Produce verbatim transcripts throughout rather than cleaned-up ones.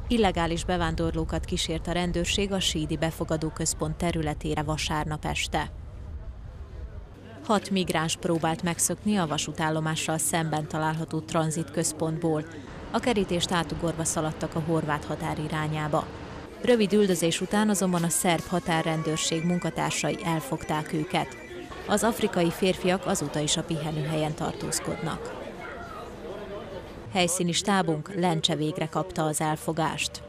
Illegális bevándorlókat kísért a rendőrség a sídi befogadóközpont területére vasárnap este. Hat migráns próbált megszökni a vasútállomással szemben található tranzitközpontból. A kerítést átugorva szaladtak a horvát határ irányába. Rövid üldözés után azonban a szerb határrendőrség munkatársai elfogták őket. Az afrikai férfiak azóta is a pihenőhelyen tartózkodnak. Helyszíni stábunk Lencse végre kapta az elfogást.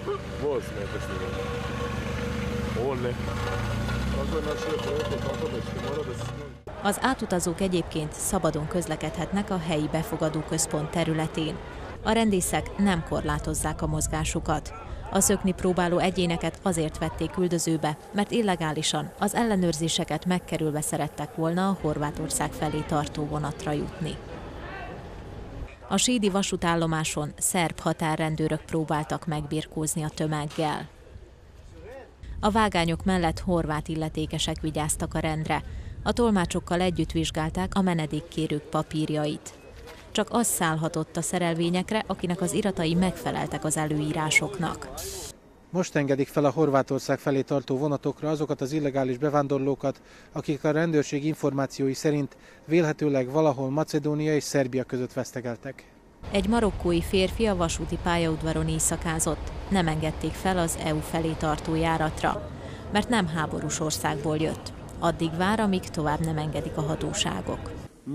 Az átutazók egyébként szabadon közlekedhetnek a helyi befogadóközpont területén. A rendészek nem korlátozzák a mozgásukat. A szökni próbáló egyéneket azért vették üldözőbe, mert illegálisan az ellenőrzéseket megkerülve szerettek volna a Horvátország felé tartó vonatra jutni. A sídi vasútállomáson szerb határrendőrök próbáltak megbirkózni a tömeggel. A vágányok mellett horvát illetékesek vigyáztak a rendre. A tolmácsokkal együtt vizsgálták a menedékkérők papírjait. Csak az szállhatott a szerelvényekre, akinek az iratai megfeleltek az előírásoknak. Most engedik fel a Horvátország felé tartó vonatokra azokat az illegális bevándorlókat, akik a rendőrség információi szerint vélhetőleg valahol Macedónia és Szerbia között vesztegeltek. Egy marokkói férfi a vasúti pályaudvaron éjszakázott. Nem engedték fel az é u felé tartó járatra, mert nem háborús országból jött. Addig vár, amíg tovább nem engedik a hatóságok.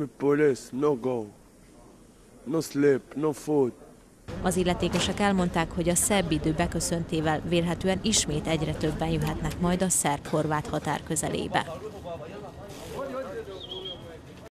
No sleep, no food. Az illetékesek elmondták, hogy a szebb idő beköszöntével vélhetően ismét egyre többen jöhetnek majd a szerb-horvát határ közelébe.